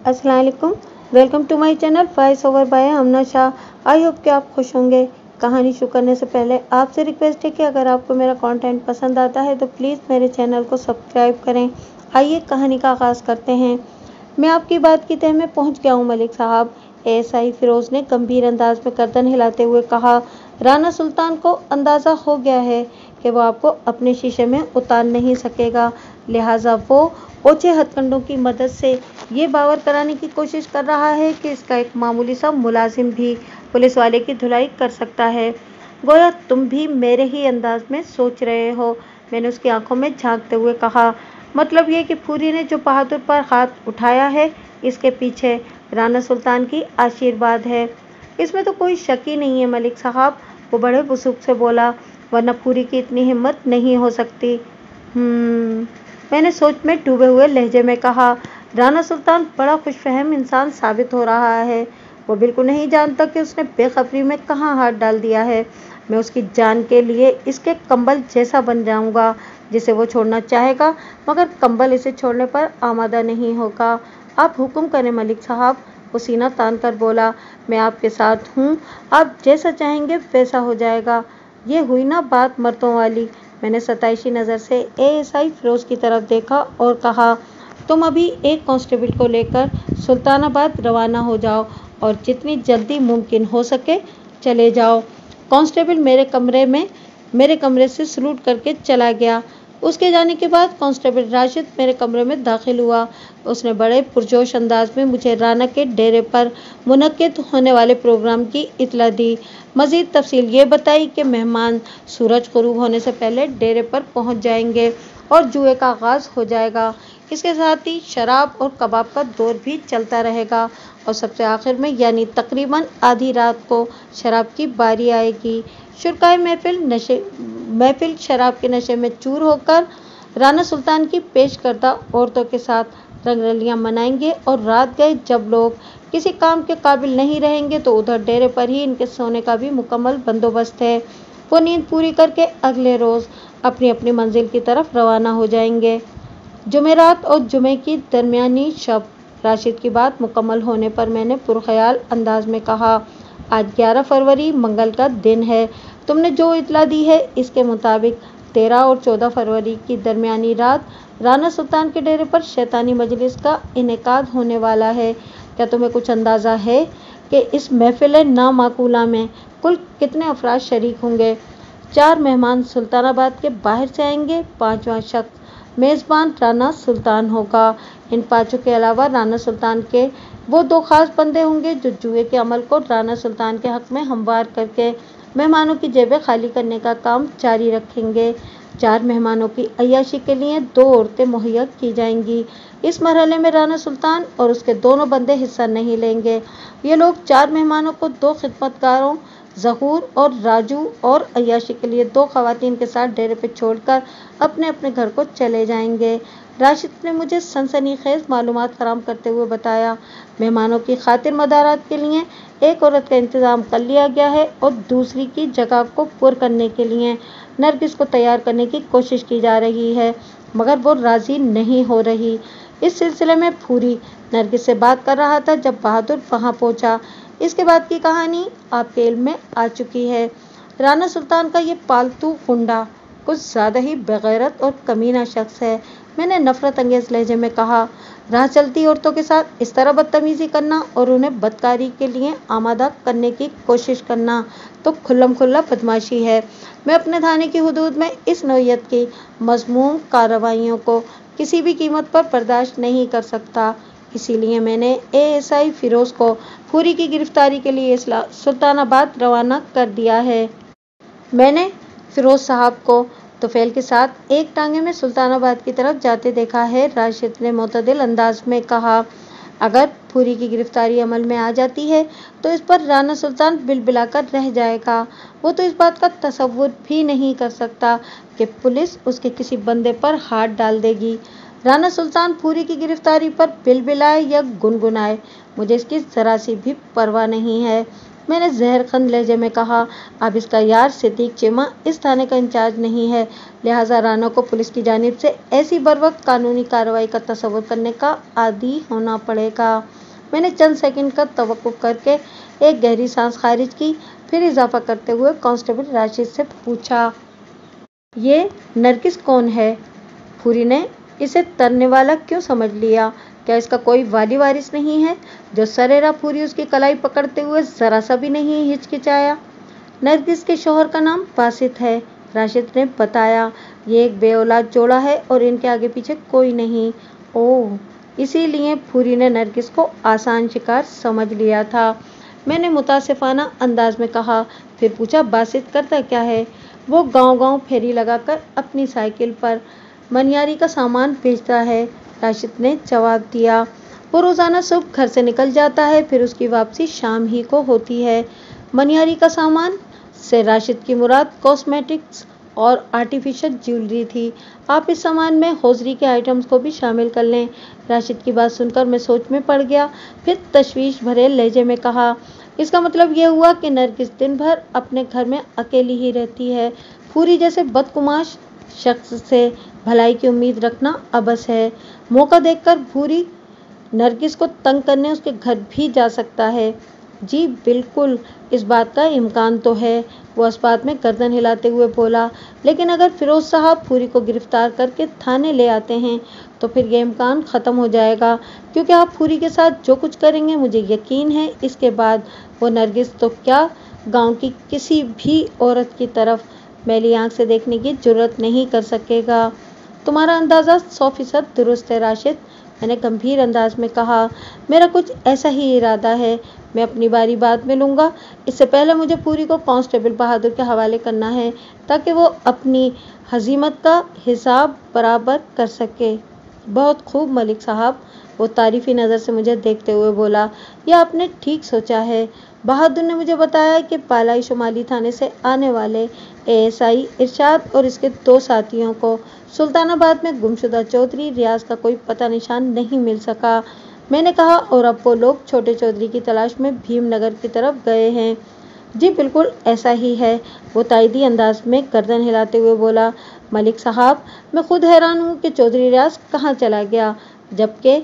अस्सलाम वालेकुम। Welcome to my channel voice over by Amna Shah. I hope कि आप खुश होंगे। कहानी शुरू करने से पहले आपसे रिक्वेस्ट है कि अगर आपको मेरा कंटेंट पसंद आता है तो प्लीज़ मेरे चैनल को सब्सक्राइब करें। आइए कहानी का आगाज़ करते हैं। मैं आपकी बात की तह में पहुंच गया हूं मलिक साहब। एएसआई फिरोज ने गंभीर अंदाज में गर्दन हिलाते हुए कहा। राना सुल्तान को अंदाज़ा हो गया है कि वो आपको अपने शीशे में उतार नहीं सकेगा, लिहाजा वो ओछे हथकंडों की मदद से ये बावर कराने की कोशिश कर रहा है कि इसका एक मामूली सा मुलाजिम भी पुलिस वाले की धुलाई कर सकता है। गोया तुम भी मेरे ही अंदाज में सोच रहे हो। मैंने उसकी आंखों में झांकते हुए कहा। मतलब ये कि फूरी ने जो बहादुर पर हाथ उठाया है, इसके पीछे राना सुल्तान की आशीर्वाद है। इसमें तो कोई शक ही नहीं है मलिक साहब, वो बड़े वसूख से बोला, वरना फूरी की इतनी हिम्मत नहीं हो सकती। मैंने सोच में डूबे हुए लहजे में कहा। राना सुल्तान बड़ा खुशफहम इंसान साबित हो रहा है। वो बिल्कुल नहीं जानता कि उसने बेखबरी में कहाँ हाथ डाल दिया है। मैं उसकी जान के लिए इसके कंबल जैसा बन जाऊंगा जिसे वो छोड़ना चाहेगा, मगर कंबल इसे छोड़ने पर आमादा नहीं होगा। आप हुक्म करें मलिक साहब, वो सीना तान कर बोला। मैं आपके साथ हूँ, आप जैसा चाहेंगे वैसा हो जाएगा। ये हुई ना बात मर्दों वाली। मैंने सताइशी नज़र से एएसआई फिरोज की तरफ देखा और कहा, तुम अभी एक कांस्टेबल को लेकर सुल्तानाबाद रवाना हो जाओ और जितनी जल्दी मुमकिन हो सके चले जाओ। कांस्टेबल मेरे कमरे से सलूट करके चला गया। उसके जाने के बाद कांस्टेबल राशिद मेरे कमरे में दाखिल हुआ। उसने बड़े पुरजोश अंदाज में मुझे राना के डेरे पर मुनक्किद होने वाले प्रोग्राम की इत्तला दी। मज़ीद तफसील ये बताई कि मेहमान सूरज ग़ुरूब होने से पहले डेरे पर पहुंच जाएंगे और जुए का आगाज़ हो जाएगा। इसके साथ ही शराब और कबाब का दौर भी चलता रहेगा और सबसे आखिर में यानी तकरीबन आधी रात को शराब की बारी आएगी। शुरकाए महफिल शराब के नशे में चूर होकर राना सुल्तान की पेश करदा औरतों के साथ रंगरलियां मनाएंगे और रात गए जब लोग किसी काम के काबिल नहीं रहेंगे तो उधर डेरे पर ही इनके सोने का भी मुकम्मल बंदोबस्त है। वो नींद पूरी करके अगले रोज़ अपनी अपनी मंजिल की तरफ रवाना हो जाएंगे। जुमेरात और जुमे की दरमियानी शब। राशिद की बात मुकम्मल होने पर मैंने पुरख्याल अंदाज में कहा, आज 11 फरवरी मंगल का दिन है। तुमने जो इत्तला दी है इसके मुताबिक 13 और 14 फरवरी की दरमियानी रात राना सुल्तान के डेरे पर शैतानी मजलिस का इनेकाद होने वाला है। क्या तुम्हें कुछ अंदाज़ा है कि इस महफिल नामाकूला में कुल कितने अफराद शरीक होंगे? 4 मेहमान सुल्तानाबाद के बाहर से आएंगे, 5वां शख्स मेज़बान राना सुल्तान होगा। इन 5 के अलावा राना सुल्तान के वो 2 खास बंदे होंगे जो जुए के अमल को राना सुल्तान के हक में हमवार करके मेहमानों की जेबें खाली करने का काम जारी रखेंगे। 4 मेहमानों की अय्याशी के लिए 2 औरतें मुहैया की जाएंगी। इस मरहले में राना सुल्तान और उसके दोनों बंदे हिस्सा नहीं लेंगे। ये लोग 4 मेहमानों को 2 खिदमतगारों ज़हूर और राजू और अय्याशी के लिए 2 खवातीन के साथ डेरे पे छोड़कर अपने अपने घर को चले जाएंगे। राशिद ने मुझे सनसनीखेज मालूमात फराहम करते हुए बताया, मेहमानों की खातिर मदारात के लिए एक औरत का इंतज़ाम कर लिया गया है और दूसरी की जगह को पुर करने के लिए नरगिस को तैयार करने की कोशिश की जा रही है, मगर वो राज़ी नहीं हो रही। इस सिलसिले में फूरी नरगिस से बात कर रहा था जब बहादुर वहाँ पहुँचा। इसके बाद की कहानी आपके इल्म में आ चुकी है। राना सुल्तान का ये पालतू गुंडा कुछ ज़्यादा ही बेगैरत और कमीना शख्स है। मैंने नफरत अंगेज़ लहजे में कहा, राह चलती औरतों के साथ इस तरह बदतमीज़ी करना और उन्हें बदकारी के लिए आमादा करने की कोशिश करना तो खुल्लम खुल्ला बदमाशी है। मैं अपने थाने की हुदूद में इस नौइयत की मज़मूम कार्रवाइयों को किसी भी कीमत पर बर्दाश्त नहीं कर सकता। इसीलिए मैंने एएसआई फिरोज़ को फूरी की गिरफ्तारी के लिए सुल्तानाबाद रवाना कर दिया है। मैंने फिरोज़ साहब को तुफैल के साथ एक टांगे में सुल्तानाबाद की तरफ जाते देखा है। राशिद ने मुतदिल अंदाज में कहा, अगर फूरी की गिरफ्तारी अमल में आ जाती है तो इस पर राना सुल्तान बिलबिलाकर रह जाएगा। वो तो इस बात का तसव्वुर भी नहीं कर सकता कि पुलिस उसके किसी बंदे पर हाथ डाल देगी। राना सुल्तान फूरी की गिरफ्तारी पर बिलबिलाए या गुनगुनाए, मुझे इसकी ज़रा सी भी परवाह नहीं है। میں نے زہرخند لہجے میں کہا، اب اس کا یار صدیق چیمہ اس تھانے کا انچارج نہیں ہے، لہٰذا رانا کو پولیس کی جانب سے ایسی بروقت قانونی کارروائی کا تصور کرنے کا عادی ہونا پڑے گا۔ میں نے چند سیکنڈ کا توقف کر کے ایک گہری سانس خارج کی، پھر اضافہ کرتے ہوئے کانسٹیبل راشد سے پوچھا، یہ نرگس کون ہے؟ پھوری نے اسے ترنے والا کیوں سمجھ لیا؟ کیا اس کا کوئی والی وارث نہیں ہے؟ جو سرے راہ پھوری اس کی کلائی پکڑتے ہوئے ذرا سا بھی نہیں ہچکچایا۔ نرگس کے شوہر کا نام باسط ہے، راشد نے بتایا، یہ ایک بے اولاد جوڑا ہے اور ان کے آگے پیچھے کوئی نہیں۔ اوہ، اسی لیے پھوری نے نرگس کو آسان شکار سمجھ لیا تھا، میں نے متاسفانہ انداز میں کہا۔ پھر پوچھا، باسط کرتا کیا ہے؟ وہ گاؤں گاؤں پھیری لگا کر اپنی سائیکل پر منیاری کا سامان بیچتا ہے، راشد نے جواب دیا۔ وہ روزانہ صبح گھر سے نکل جاتا ہے، پھر اس کی واپسی شام ہی کو ہوتی ہے۔ منیاری کا سامان سے راشد کی مراد کاسمیٹکس اور آرٹیفیشل جیولری تھی۔ آپ اس سامان میں ہوزری کے آئٹمز کو بھی شامل کر لیں۔ راشد کی بات سن کر میں سوچ میں پڑ گیا، پھر تشویش بھرے لہجے میں کہا، اس کا مطلب یہ ہوا کہ نرگس دن بھر اپنے گھر میں اکیلی ہی رہتی ہے۔ پھوری جیسے بدقماش شخص سے بھلائی کی امید رکھنا عبث ہے۔ موقع دیکھ کر پھوری نرگس کو تنگ کرنے اس کے گھر بھی جا سکتا ہے۔ جی بالکل، اس بات کا امکان تو ہے، وہ اس بات میں گردن ہلاتے ہوئے بولا، لیکن اگر فیروز صاحب پھوری کو گرفتار کر کے تھانے لے آتے ہیں تو پھر یہ امکان ختم ہو جائے گا، کیونکہ آپ پھوری کے ساتھ جو کچھ کریں گے مجھے یقین ہے اس کے بعد وہ نرگس تو کیا گاؤں کی کسی بھی عورت کی طرف میلی آنکھ سے دیکھنے کی جرات نہیں کر سکے گا۔ تمہارا اندازہ 100% درست ہے راشد، میں نے گمبھیر انداز میں کہا، میرا کچھ ایسا ہی ارادہ ہے، میں اپنی باری بعد میں لوں گا، اس سے پہلے مجھے پھوری کو کانسٹیبل بہادر کے حوالے کرنا ہے تاکہ وہ اپنی ہزیمت کا حساب برابر کر سکے۔ بہت خوب ملک صاحب، وہ تعریفی نظر سے مجھے دیکھتے ہوئے بولا، یہ آپ نے ٹھیک سوچا ہے۔ بہادر نے مجھے بتایا کہ بالائی شمالی تھانے سے آنے والے ASI ارشاد اور اس کے 2 ساتھیوں کو سلطان آباد میں گمشدہ چودھری ریاض کا کوئی پتہ نشان نہیں مل سکا۔ میں نے کہا، اور اب وہ لوگ چھوٹے چودھری کی تلاش میں بھیم نگر کی طرف گئے ہیں۔ جی بالکل ایسا ہی ہے، وہ تائیدی انداز میں گردن ہلاتے ہوئے بولا۔ ملک صاحب، میں خود حیران ہوں کہ چودھری ریاض کہاں چلا گیا، جبکہ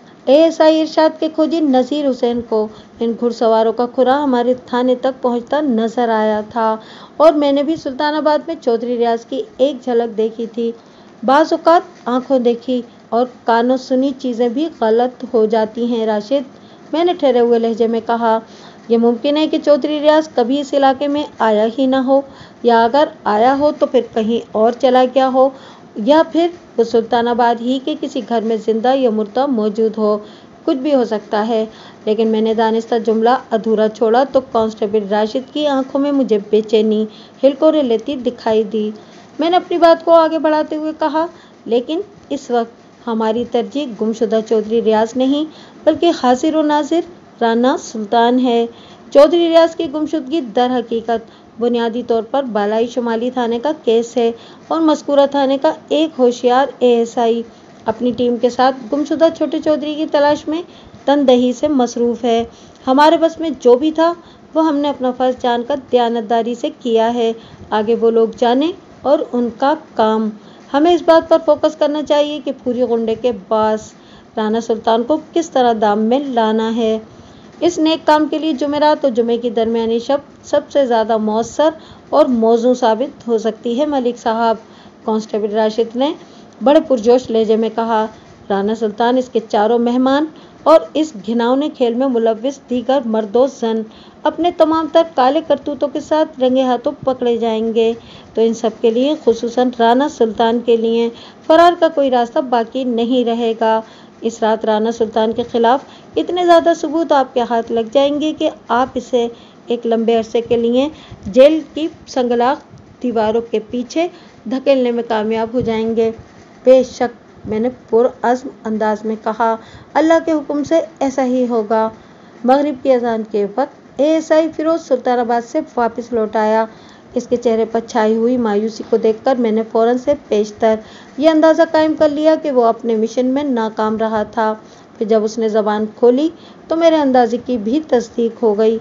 ASI ارشاد کے کھوجی نذیر حسین کو ان گھڑ سواروں کا کھرا ہمارے تھانے تک پہنچتا نظر آیا تھا، اور میں نے بھی سلطان آباد میں چودھری ریاض کی ایک جھلک دیکھی تھی۔ بعض اوقات آنکھوں دیکھی اور کانوں سنی چیزیں بھی غلط ہو جاتی ہیں راشد، میں نے ٹھہرے ہوئے لہجے میں کہا۔ یہ ممکن ہے کہ چودھری ریاض کبھی اس علاقے میں آیا ہی نہ ہو، یا اگر آیا ہو تو پھر کہیں اور چلا گیا ہو، یا پھر وہ سلطان آباد ہی کے کسی گھر میں زندہ یا مردہ موجود ہو، کچھ بھی ہو سکتا ہے۔ لیکن میں نے دانستہ جملہ ادھورا چھوڑا تو کانسٹیبل راشد کی آنکھوں میں مجھے بے چینی ہلکورے لیتی دکھائی دی۔ میں نے اپنی بات کو آگے بڑھاتے ہوئے کہا، لیکن اس وقت ہماری ترجیح گمشدہ چودھری ریاض نہیں بلکہ حاضر و ناظر رانا سلطان ہے۔ چودھری ریاض کی گمشدگی در حقیقت بنیادی طور پر بالائی شمالی تھانے کا کیس ہے، اور مذکورہ تھانے کا ایک ہوشیار ASI اپنی ٹیم کے ساتھ گمشدہ چھوٹے چودھری کی تلاش میں تندہی سے مصروف ہے۔ ہمارے بس میں جو بھی تھا وہ ہم نے اپنا فرض جان کر دیانتداری سے کیا ہے، آگے وہ لوگ جانے اور ان کا کام۔ ہمیں اس بات پر فوکس کرنا چاہیے کہ پھوری غنڈے کے باس رانا سلطان کو کس طرح دام میں لانا ہے۔ اس نیک کام کے لیے جمعرات اور جمعے کی درمیانی شب سب سے زیادہ مؤثر اور موزوں ثابت ہو سکتی ہے ملک صاحب، کانسٹیبل راشد نے بڑے پرجوش لہجے میں کہا۔ رانا سلطان، اس کے چاروں مہمان اور اس گھناؤنے کھیل میں ملوث دیگر مرد و زن اپنے تمام تر کالے کرتوتوں کے ساتھ رنگے ہاتھوں پکڑے جائیں گے، تو ان سب کے لیے، خصوصاً رانا سلطان کے لیے، فرار کا کوئی راستہ باقی نہیں رہے گا۔ اس رات رانا سلطان کے خلاف اتنے زیادہ ثبوت آپ کے ہاتھ لگ جائیں گے کہ آپ اسے ایک لمبے عرصے کے لیے جیل کی سنگلاخ دیواروں کے پیچھے دھکیلنے میں کامیاب ہو جائیں گے۔ بے شک، میں نے پرعزم انداز میں کہا، اللہ کے حکم سے ایسا ہی ہوگا۔ مغرب کی اذان کے وقت ASI فیروز سلطان آباد سے واپس لوٹ آیا۔ اس کے چہرے پر چھائی ہوئی مایوسی کو دیکھ کر میں نے فوراً سے پیشتر یہ اندازہ قائم کر لیا کہ وہ اپنے مشن میں ناکام رہا تھا۔ پھر جب اس نے زبان کھولی تو میرے اندازے کی بھی تصدیق ہو گئی۔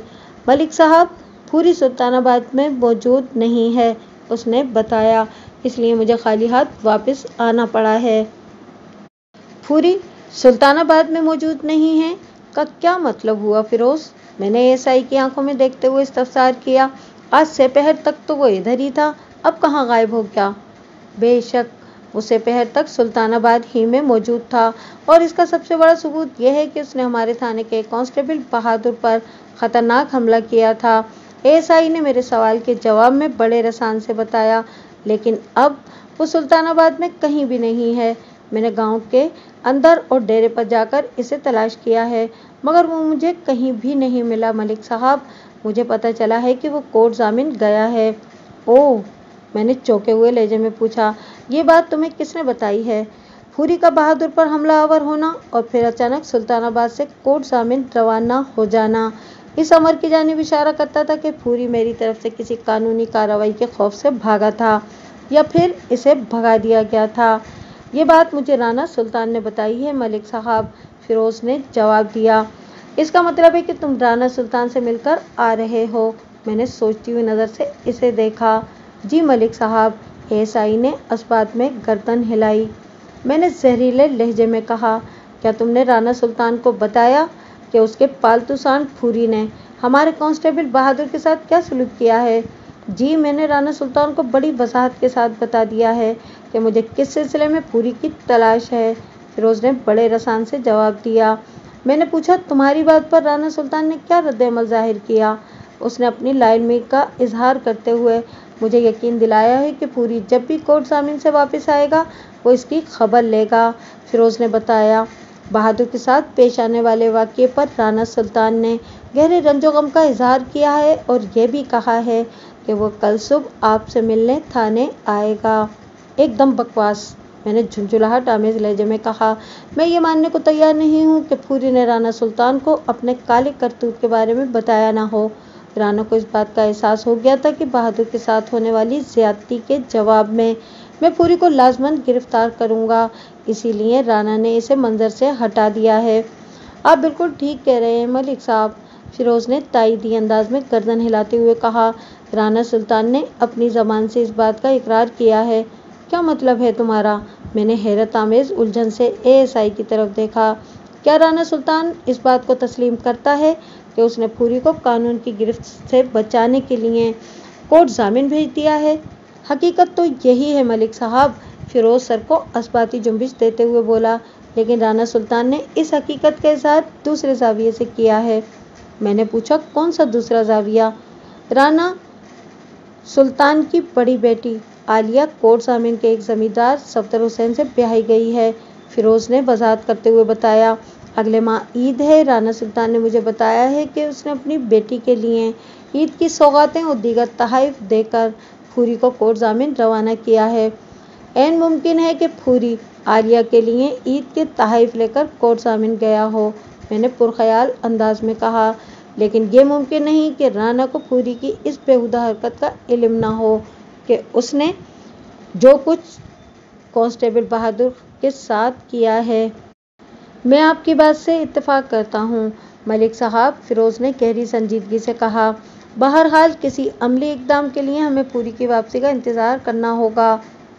मलिक साहब, फूरी सुल्तानाबाद में मौजूद नहीं है, उसने बताया, इसलिए मुझे खाली हाथ वापस आना पड़ा है। फूरी सुल्तानाबाद में मौजूद नहीं है का क्या मतलब हुआ फिरोज? मैंने एएसआई की आंखों में देखते हुए इस्तफसार किया। आज दोपहर तक तो वो इधर ही था, अब कहाँ गायब हो गया? बेशक वो दोपहर तक सुल्तानाबाद ही में मौजूद था, और इसका सबसे बड़ा सबूत यह है कि उसने हमारे थाने के कांस्टेबल बहादुर पर खतरनाक हमला किया था। एएसआई ने मेरे सवाल के जवाब में बड़े रसान से बताया। लेकिन अब वो सुल्तानाबाद में कहीं भी नहीं है। मैंने गांव के अंदर और डेरे पर जाकर इसे तलाश किया है, मगर वो मुझे कहीं भी नहीं मिला मलिक साहब। मुझे पता चला है कि वो कोर्ट जामिन गया है। ओह, मैंने चौंके हुए लहजे में पूछा, ये बात तुम्हें किसने बताई है? फूरी का बहादुर पर हमलावर होना और फिर अचानक सुल्तानाबाद से कोर्ट जामिन रवाना हो जाना इस अमर की जानिब इशारा करता था कि फूरी मेरी तरफ से किसी कानूनी कार्रवाई के खौफ से भागा था, या फिर इसे भगा दिया गया था। ये बात मुझे राना सुल्तान ने बताई है मलिक साहब, फिरोज ने जवाब दिया। इसका मतलब है कि तुम राना सुल्तान से मिलकर आ रहे हो? मैंने सोचती हुई नज़र से इसे देखा। जी मलिक साहब, एएसआई ने इस्बात में गर्दन हिलाई। मैंने जहरीले लहजे में कहा, क्या तुमने राना सुल्तान को बताया कि उसके पालतू सांड फूरी ने हमारे कांस्टेबल बहादुर के साथ क्या सलूक किया है? जी, मैंने राना सुल्तान को बड़ी वजाहत के साथ बता दिया है कि मुझे किस सिलसिले में फूरी की तलाश है, फिरोज ने बड़े रसान से जवाब दिया। मैंने पूछा, तुम्हारी बात पर राना सुल्तान ने क्या रद्द-ए-अमल जाहिर किया? उसने अपनी लाइलमी का इजहार करते हुए मुझे यकीन दिलाया है कि फूरी जब भी कोर्ट जामिन से वापस आएगा वो इसकी खबर लेगा, फिरोज ने बताया। बहादुर के साथ पेश आने वाले वाक़ये पर राना सुल्तान ने गहरे रंजो-गम का इजहार किया है और ये भी कहा है कि वो कल सुबह आपसे मिलने थाने आएगा। एकदम बकवास, मैंने झुंझुलाहट आमेज लहजे में कहा। मैं ये मानने को तैयार नहीं हूँ कि फूरी ने राना सुल्तान को अपने काले करतूत के बारे में बताया ना हो। राना को इस बात का एहसास हो गया था कि बहादुर के साथ होने वाली ज्यादती के जवाब में मैं फूरी को लाजमन गिरफ्तार करूंगा, इसीलिए राना ने इसे मंजर से हटा दिया है। आप बिल्कुल ठीक कह रहे हैं मलिक साहब, फिरोज ने ताईदी अंदाज में गर्दन हिलाते हुए कहा। राना सुल्तान ने अपनी जबान से इस बात का इकरार किया है। क्या मतलब है तुम्हारा? मैंने हैरत आमेज उलझन से एएसआई की तरफ देखा। क्या राना सुल्तान इस बात को तस्लीम करता है कि उसने फूरी को कानून की गिरफ्त से बचाने के लिए कोर्ट जामिन भेज दिया है? हकीकत तो यही है मलिक साहब, फिरोज सर को इस्बाती जुम्बिश देते हुए बोला। लेकिन राना सुल्तान ने इस हकीकत के साथ दूसरे जाविये से किया है। मैंने पूछा, कौन सा दूसरा जाविया? राना सुल्तान की बड़ी बेटी आलिया कोर्ट जामिन के एक जमींदार सफदर हुसैन से ब्याही गई है, फिरोज ने वजाहत करते हुए बताया। अगले माह ईद है। राना सुल्तान ने मुझे बताया है कि उसने अपनी बेटी के लिए ईद की सौगातें और दीगर तोहफे देकर फूरी को कोर्ट जामिन रवाना किया है। ऐन मुमकिन है कि फूरी आलिया के लिए ईद के तोहफे लेकर कोर्ट जामिन गया हो, मैंने पुरख्याल अंदाज में कहा। लेकिन ये मुमकिन नहीं कि राना को फूरी की इस बेहुदा हरकत का इल्म ना हो कि उसने जो कुछ कांस्टेबल बहादुर के साथ किया है। मैं आपकी बात से इत्तेफाक करता हूँ मलिक साहब, फिरोज ने गहरी संजीदगी से कहा। बहरहाल किसी अमली इकदाम के लिए हमें फूरी की वापसी का इंतज़ार करना होगा।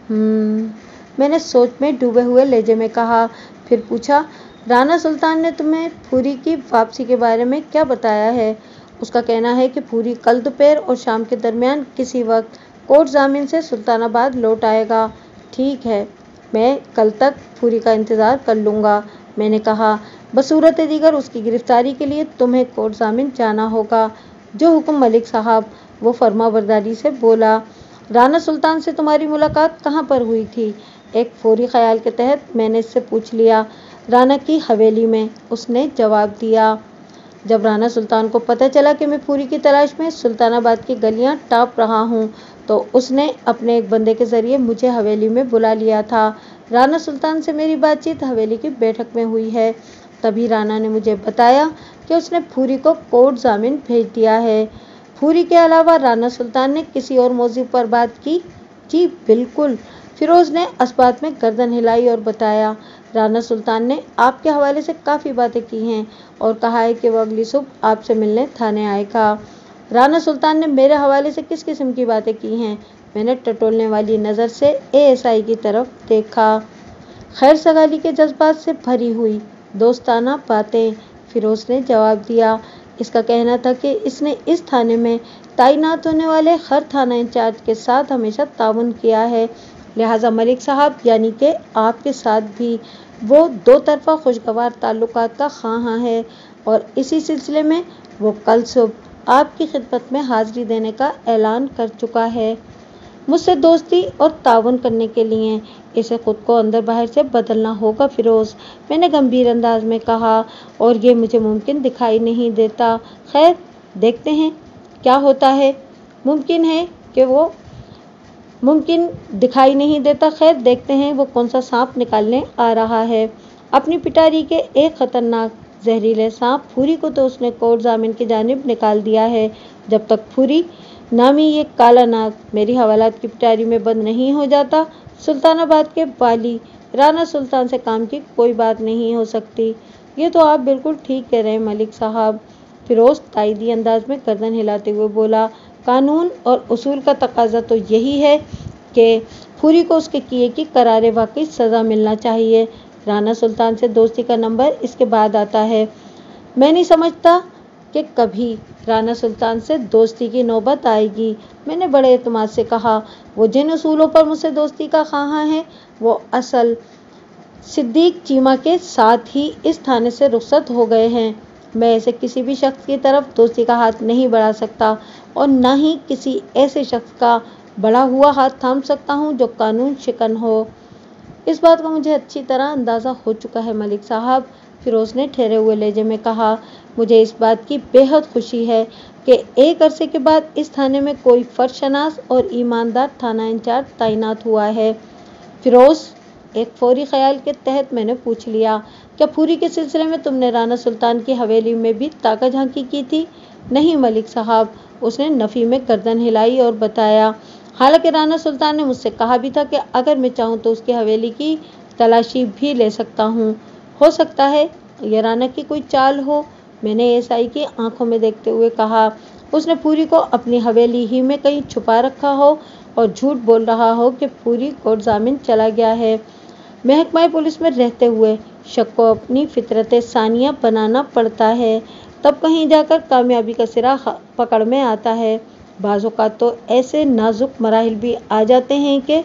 मैंने सोच में डूबे हुए लहजे में कहा। फिर पूछा, राना सुल्तान ने तुम्हें फूरी की वापसी के बारे में क्या बताया है? उसका कहना है कि फूरी कल दोपहर और शाम के दरमियान किसी वक्त कोर्ट जामिन से सुल्तानाबाद लौट आएगा। ठीक है, मैं कल तक फूरी का इंतज़ार कर लूँगा, मैंने कहा। बसूरत दीगर उसकी गिरफ्तारी के लिए तुम्हें कोर्ट जामिन जाना होगा। जो हुक्म मलिक साहब, वो फर्माबरदारी से बोला। राना सुल्तान से तुम्हारी मुलाकात कहाँ पर हुई थी? एक फौरी ख्याल के तहत मैंने इससे पूछ लिया। राना की हवेली में, उसने जवाब दिया। जब राना सुल्तान को पता चला कि मैं फूरी की तलाश में सुल्तानाबाद की गलियां टाँप रहा हूँ तो उसने अपने एक बंदे के जरिए मुझे हवेली में बुला लिया था। राना सुल्तान से मेरी बातचीत हवेली की बैठक में हुई है। तभी राना ने मुझे बताया कि उसने फूरी को कोर्ट जामिन भेज दिया है। फूरी के अलावा राना सुल्तान ने किसी और मौजू पर बात की? जी बिल्कुल, फिरोज ने इस्बात में गर्दन हिलाई और बताया, राना सुल्तान ने आपके हवाले से काफ़ी बातें की हैं और कहा है कि वो अगली सुबह आपसे मिलने थाने आएगा। राना सुल्तान ने मेरे हवाले से किस किस्म की बातें की हैं? मैंने टटोलने वाली नज़र से एएसआई की तरफ देखा। खैर सगाली के जज्बात से भरी हुई दोस्ताना बातें, फिरोज ने जवाब दिया। इसका कहना था कि इसने इस थाने में तैनात होने वाले हर थाना इंचार्ज के साथ हमेशा ताउन किया है, लिहाजा मलिक साहब यानी कि आपके साथ भी वो दो तरफा खुशगवार ताल्लुकात का ख़्वाह है और इसी सिलसिले में वो कल सुबह आपकी खिदमत में हाज़िरी देने का ऐलान कर चुका है। मुझसे दोस्ती और ताउन करने के लिए इसे खुद को अंदर बाहर से बदलना होगा फिरोज़, मैंने गंभीर अंदाज में कहा, और ये मुझे मुमकिन दिखाई नहीं देता। खैर देखते हैं क्या होता है। मुमकिन दिखाई नहीं देता। खैर देखते हैं वो कौन सा सांप निकालने आ रहा है। अपनी पिटारी के एक खतरनाक जहरीले सांप फूरी को तो उसने कोर्ट जामिन की जानिब निकाल दिया है। जब तक फूरी नामी ये काला नाग मेरी हवालात की पिटारी में बंद नहीं हो जाता, सुल्तानाबाद के बाली राना सुल्तान से काम की कोई बात नहीं हो सकती। ये तो आप बिल्कुल ठीक कह रहे हैं मलिक साहब, फिरोज ताइदी अंदाज में गर्दन हिलाते हुए बोला। कानून और उसूल का तकाजा तो यही है कि फूरी को उसके किए की करारे वाकई सज़ा मिलना चाहिए। राना सुल्तान से दोस्ती का नंबर इसके बाद आता है। मैं नहीं समझता कि कभी राना सुल्तान से दोस्ती की नौबत आएगी, मैंने बड़े एतमाद से कहा। वो जिन उसूलों पर मुझसे दोस्ती का ख़्वाह है वो असल सिद्दीक चीमा के साथ ही इस थाने से रुखसत हो गए हैं। मैं ऐसे किसी भी शख्स की तरफ दोस्ती का हाथ नहीं बढ़ा सकता और न ही किसी ऐसे शख्स का बढ़ा हुआ हाथ थाम सकता हूँ जो कानून शिकन हो। इस बात का मुझे अच्छी तरह अंदाज़ा हो चुका है मलिक साहब, फिरोज ने ठहरे हुए लहजे में कहा। मुझे इस बात की बेहद खुशी है कि एक अरसे के बाद इस थाने में कोई फर्शनास और ईमानदार थाना इंचार्ज तैनात हुआ है। फिरोज, एक फौरी ख्याल के तहत मैंने पूछ लिया, क्या फूरी के सिलसिले में तुमने राना सुल्तान की हवेली में भी ताका झांकी की थी? नहीं मलिक साहब, उसने नफ़ी में गर्दन हिलाई और बताया। हालांकि राना सुल्तान ने मुझसे कहा भी था कि अगर मैं चाहूँ तो उसकी हवेली की तलाशी भी ले सकता हूँ। हो सकता है यह राना की कोई चाल हो, मैंने एएसआई की आंखों में देखते हुए कहा। उसने फूरी को अपनी हवेली ही में कहीं छुपा रखा हो और झूठ बोल रहा हो कि फूरी कोर्ट जामिन चला गया है। महकमा पुलिस में रहते हुए शक को अपनी फितरत सानिया बनाना पड़ता है, तब कहीं जाकर कामयाबी का सिरा पकड़ में आता है। बाज़ औक़ात तो ऐसे नाजुक मराहिल भी आ जाते हैं कि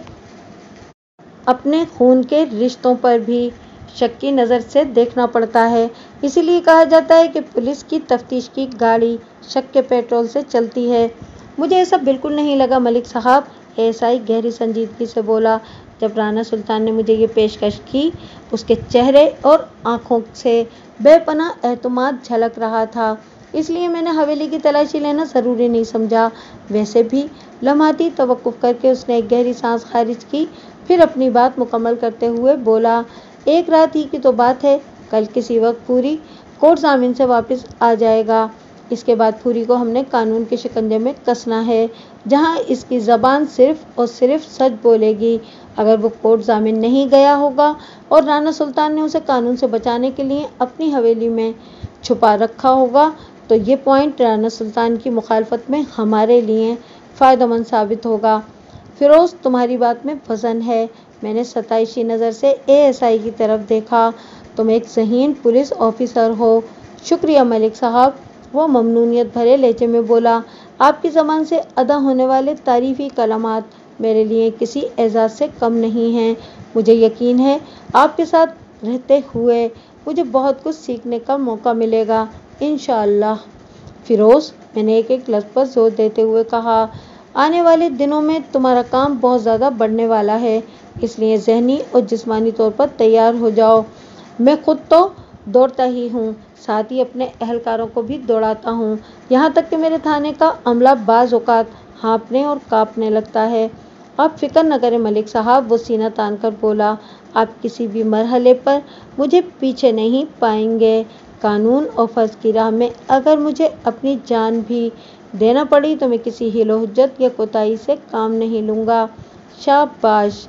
अपने खून के रिश्तों पर भी शक की नज़र से देखना पड़ता है। इसीलिए कहा जाता है कि पुलिस की तफ्तीश की गाड़ी शक के पेट्रोल से चलती है। मुझे ऐसा बिल्कुल नहीं लगा मलिक साहब, एएसआई गहरी संजीदगी से बोला। जब राना सुल्तान ने मुझे ये पेशकश की, उसके चेहरे और आंखों से बेपनाह एतमाद झलक रहा था, इसलिए मैंने हवेली की तलाशी लेना ज़रूरी नहीं समझा। वैसे भी लम्हाती तवक्कुफ़ करके उसने एक गहरी सांस खारिज की, फिर अपनी बात मुकम्मल करते हुए बोला। एक रात ही की तो बात है, कल किसी वक्त फूरी कोर्ट जामिन से वापस आ जाएगा। इसके बाद फूरी को हमने कानून के शिकंजे में कसना है, जहां इसकी ज़बान सिर्फ और सिर्फ सच बोलेगी। अगर वो कोर्ट जामिन नहीं गया होगा और राना सुल्तान ने उसे कानून से बचाने के लिए अपनी हवेली में छुपा रखा होगा, तो ये पॉइंट राना सुल्तान की मुखालफत में हमारे लिए फ़ायदेमंद साबित होगा। फिरोज़, तुम्हारी बात में वज़न है, मैंने सताइशी नज़र से एएसआई की तरफ देखा। तुम एक ज़हीन पुलिस ऑफिसर हो। शुक्रिया मलिक साहब, वो ममनूनियत भरे लहजे में बोला। आपकी ज़बान से अदा होने वाले तारीफ़ी कलमात मेरे लिए किसी एजाज़ से कम नहीं हैं। मुझे यकीन है आपके साथ रहते हुए मुझे बहुत कुछ सीखने का मौका मिलेगा इंशाअल्लाह। फिरोज़, मैंने एक लफ्ज़ पर जोर देते हुए कहा, आने वाले दिनों में तुम्हारा काम बहुत ज़्यादा बढ़ने वाला है, इसलिए ज़हनी और जिस्मानी तौर पर तैयार हो जाओ। मैं खुद तो दौड़ता ही हूँ, साथ ही अपने अहलकारों को भी दौड़ाता हूँ, यहाँ तक कि मेरे थाने का अमला बाज़ औक़ात हाँफने और काँपने लगता है। आप फ़िक्र न करें मलिक साहब, वो सीना तान कर बोला। आप किसी भी मरहले पर मुझे पीछे नहीं पाएंगे। कानून और फ़र्ज़ की राह में अगर मुझे अपनी जान भी देना पड़ी तो मैं किसी हीलो हुज्जत या कोताही से काम नहीं लूँगा। शाबाश,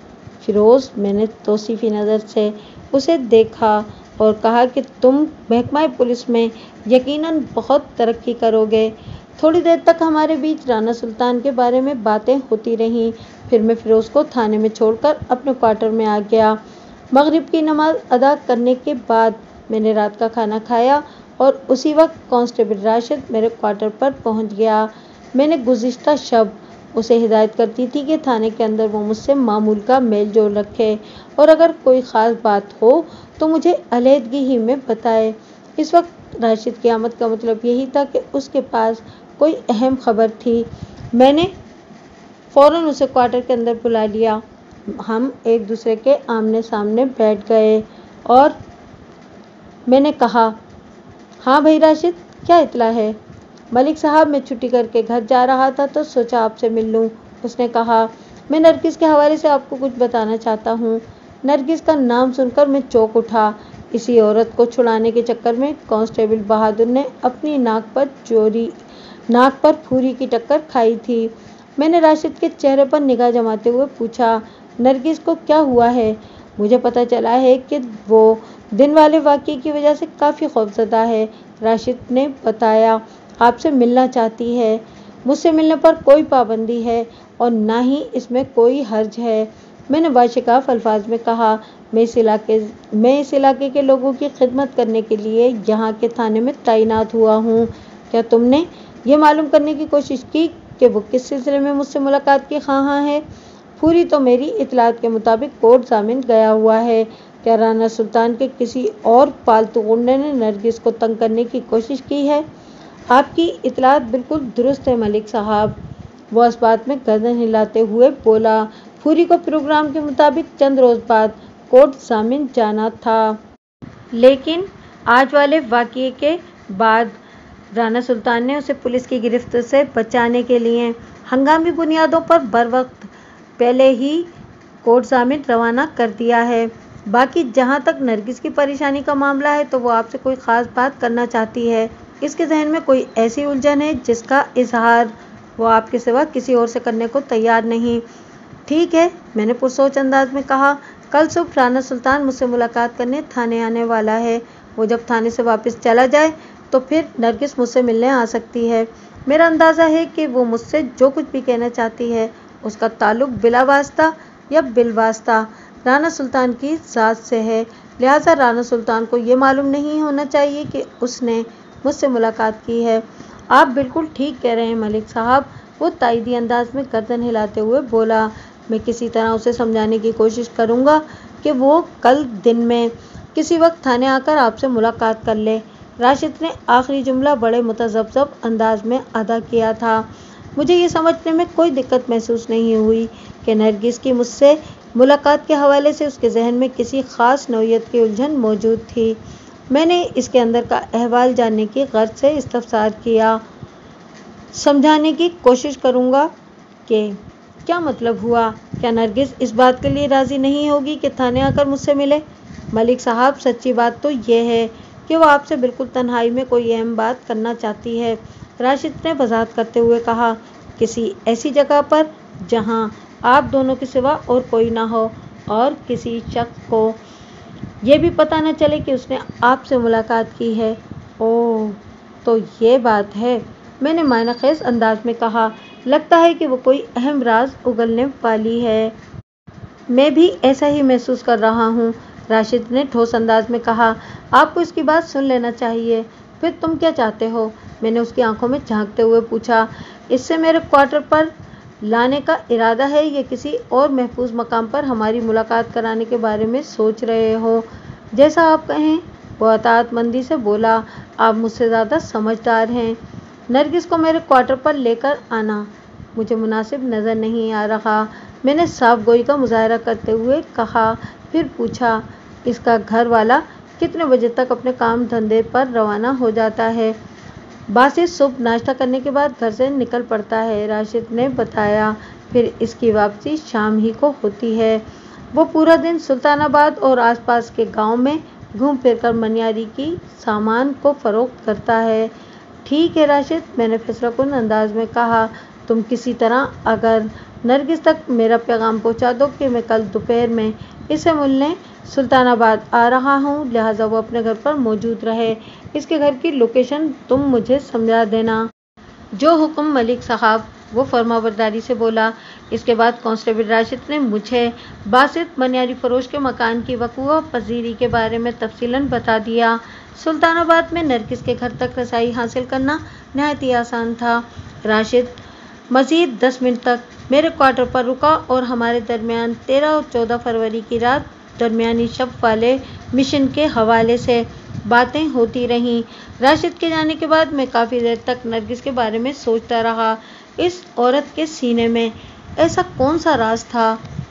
फिरोज। मैंने तौसीफी नज़र से उसे देखा और कहा कि तुम महकमा पुलिस में यकीनन बहुत तरक्की करोगे। थोड़ी देर तक हमारे बीच राना सुल्तान के बारे में बातें होती रहीं। फिर मैं फिरोज को थाने में छोड़कर अपने क्वार्टर में आ गया। मगरिब की नमाज अदा करने के बाद मैंने रात का खाना खाया और उसी वक्त कांस्टेबल राशिद मेरे क्वार्टर पर पहुंच गया। मैंने गुज़िश्ता शब उसे हिदायत करती थी कि थाने के अंदर वो मुझसे मामूल का मेल जोल रखे और अगर कोई ख़ास बात हो तो मुझे अलहदगी ही में बताए। इस वक्त राशिद की आमद का मतलब यही था कि उसके पास कोई अहम खबर थी। मैंने फ़ौरन उसे क्वार्टर के अंदर बुला लिया। हम एक दूसरे के आमने सामने बैठ गए और मैंने कहा, हाँ भाई राशिद, क्या इत्तला है? मलिक साहब, मैं छुट्टी करके घर जा रहा था तो सोचा आपसे मिल लूँ। उसने कहा, मैं नरगिस के हवाले से आपको कुछ बताना चाहता हूँ। नरगिस का नाम सुनकर मैं चौंक उठा। इसी औरत को छुड़ाने के चक्कर में कांस्टेबल बहादुर ने अपनी नाक पर फूरी की टक्कर खाई थी। मैंने राशिद के चेहरे पर निगाह जमाते हुए पूछा, नरगिस को क्या हुआ है? मुझे पता चला है कि वो दिन वाले वाक़ये की वजह से काफ़ी खौफज़दा है। राशिद ने बताया, आपसे मिलना चाहती है। मुझसे मिलने पर कोई पाबंदी है और ना ही इसमें कोई हर्ज है। मैंने बाशिकाफ़ अल्फाज में कहा, मैं इस इलाके के लोगों की खिदमत करने के लिए यहाँ के थाने में तैनात हुआ हूँ। क्या तुमने ये मालूम करने की कोशिश की कि वो किस सिलसिले में मुझसे मुलाकात की ख़्वाहां है? पूरी तो मेरी इतलात के मुताबिक कोर्ट जामिन गया हुआ है। क्या राना सुल्तान के किसी और पालतू गुंडे ने नरगिस को तंग करने की कोशिश की है? आपकी इतलात बिल्कुल दुरुस्त है मलिक साहब। वो इस बात में गर्दन हिलाते हुए बोला, फूरी को प्रोग्राम के मुताबिक चंद रोज़ बाद कोर्ट जामिन जाना था, लेकिन आज वाले वाक़ये के बाद राना सुल्तान ने उसे पुलिस की गिरफ्त से बचाने के लिए हंगामी बुनियादों पर बरवक्त पहले ही कोर्ट जामिन रवाना कर दिया है। बाकी जहाँ तक नरगिस की परेशानी का मामला है तो वो आपसे कोई ख़ास बात करना चाहती है। इसके जहन में कोई ऐसी उलझन है जिसका इजहार वो आपके सिवा किसी और से करने को तैयार नहीं। ठीक है, मैंने पुरसोच अंदाज में कहा, कल सुबह राना सुल्तान मुझसे मुलाकात करने थाने आने वाला है। वो जब थाने से वापस चला जाए तो फिर नरगिस मुझसे मिलने आ सकती है। मेरा अंदाज़ा है कि वो मुझसे जो कुछ भी कहना चाहती है उसका ताल्लुक बिला वास्ता या बिलवास्ता राना सुल्तान की ज़ात से है। लिहाजा राना सुल्तान को ये मालूम नहीं होना चाहिए कि उसने मुझसे मुलाकात की है। आप बिल्कुल ठीक कह रहे हैं मलिक साहब। वो तायदी अंदाज में गर्दन हिलाते हुए बोला, मैं किसी तरह उसे समझाने की कोशिश करूँगा कि वो कल दिन में किसी वक्त थाने आकर आपसे मुलाकात कर ले। राशिद ने आखिरी जुमला बड़े मुतज़ब्ज़ब अंदाज में अदा किया था। मुझे ये समझने में कोई दिक्कत महसूस नहीं हुई कि नरगिस की मुझसे मुलाकात के हवाले से उसके जहन में किसी ख़ास नौइयत की उलझन मौजूद थी। मैंने इसके अंदर का अहवाल जानने की गर्ज से इस्तफसार किया। समझाने की कोशिश करूँगा कि क्या मतलब हुआ? क्या नरगिस इस बात के लिए राज़ी नहीं होगी कि थाने आकर मुझसे मिले? मलिक साहब, सच्ची बात तो ये है कि वो आपसे बिल्कुल तन्हाई में कोई अहम बात करना चाहती है। राशिद ने वजाहत करते हुए कहा, किसी ऐसी जगह पर जहाँ आप दोनों के सिवा और कोई ना हो और किसी शख्स को ये भी पता न चले कि उसने आपसे मुलाकात की है। ओह, तो ये बात है, मैंने मायनाखेज़ अंदाज में कहा। लगता है कि वो कोई अहम राज उगलने वाली है। मैं भी ऐसा ही महसूस कर रहा हूँ, राशिद ने ठोस अंदाज में कहा। आपको इसकी बात सुन लेना चाहिए। फिर तुम क्या चाहते हो? मैंने उसकी आंखों में झांकते हुए पूछा। इससे मेरे क्वार्टर पर लाने का इरादा है या किसी और महफूज मकाम पर हमारी मुलाकात कराने के बारे में सोच रहे हो? जैसा आप कहें, वो अताअतमंदी से बोला। आप मुझसे ज़्यादा समझदार हैं। नरगिस को मेरे क्वार्टर पर लेकर आना मुझे मुनासिब नज़र नहीं आ रहा, मैंने साफ गोई का मुजाहरा करते हुए कहा। फिर पूछा, इसका घर वाला कितने बजे तक अपने काम धंधे पर रवाना हो जाता है? बासित सुबह नाश्ता करने के बाद घर से निकल पड़ता है, राशिद ने बताया। फिर इसकी वापसी शाम ही को होती है। वो पूरा दिन सुल्तानाबाद और आसपास के गांव में घूम फिर कर मनियारी की सामान को फ़रोख्त करता है। ठीक है राशिद, मैंने फैसलाकुन अंदाज में कहा, तुम किसी तरह अगर नरगिस तक मेरा पैगाम पहुंचा दो कि मैं कल दोपहर में इससे मिलने सुल्तानाबाद आ रहा हूं, लिहाजा वो अपने घर पर मौजूद रहे। इसके घर की लोकेशन तुम मुझे समझा देना। जो हुक्म मलिक साहब, वो फर्माबरदारी से बोला। इसके बाद कांस्टेबल राशिद ने मुझे बासित मनियारी फरोश के मकान की वकूआ पजीरी के बारे में तफसीलन बता दिया। सुल्तानाबाद में नरगिस के घर तक रसाई हासिल करना नहायत ही आसान था। राशिद मजीद 10 मिनट तक मेरे क्वार्टर पर रुका और हमारे दरमियान 13 और 14 फरवरी की रात दरमियानी शब वाले मिशन के हवाले से बातें होती रहीं। राशिद के जाने के बाद मैं काफ़ी देर तक नरगिस के बारे में सोचता रहा। इस औरत के सीने में ऐसा कौन सा राज था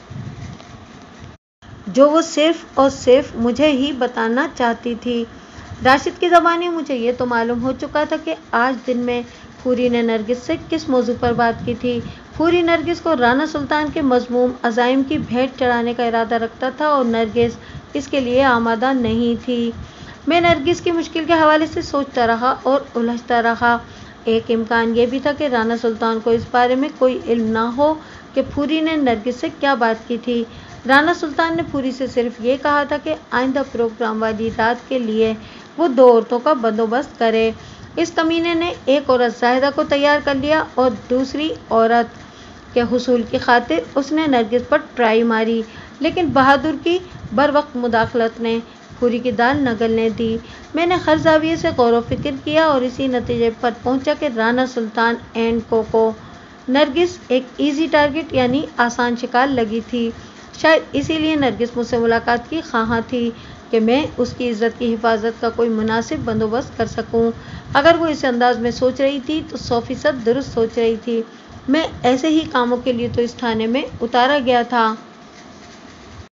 जो वो सिर्फ और सिर्फ मुझे ही बताना चाहती थी। राशिद की ज़बानी मुझे ये तो मालूम हो चुका था कि आज दिन में फूरी ने नरगिस से किस मौजू पर बात की थी। फूरी नरगिस को राना सुल्तान के मज़मूम अज़ाइम की भेंट चढ़ाने का इरादा रखता था और नरगिस इसके लिए आमादा नहीं थी। मैं नरगिस की मुश्किल के हवाले से सोचता रहा और उलझता रहा। एक इम्कान ये भी था कि राना सुल्तान को इस बारे में कोई इल्म ना हो कि फूरी ने नरगिस से क्या बात की थी। राना सुल्तान ने फूरी से सिर्फ ये कहा था कि आइंदा प्रोग्राम वाली रात के लिए वो 2 औरतों का बंदोबस्त करे। इस कमीने ने एक औरत जाहिदा को तैयार कर लिया और दूसरी औरत के हुसूल की खातिर उसने नरगिस पर ट्राई मारी, लेकिन बहादुर की बरवक्त मुदाखलत ने फूरी की दाल न गलने दी। मैंने हर जाविये से गौर व फिक्र किया और इसी नतीजे पर पहुंचा कि राना सुल्तान एंड को नरगिस एक इजी टारगेट यानी आसान शिकार लगी थी। शायद इसीलिए नरगिस मुझसे मुलाकात की ख्वाहां थी कि मैं उसकी इज्जत की हिफाजत का कोई मुनासिब बंदोबस्त कर सकूं। अगर वो इस अंदाज में सोच रही थी तो 100% दुरुस्त सोच रही थी। मैं ऐसे ही कामों के लिए तो इस थाने में उतारा गया था।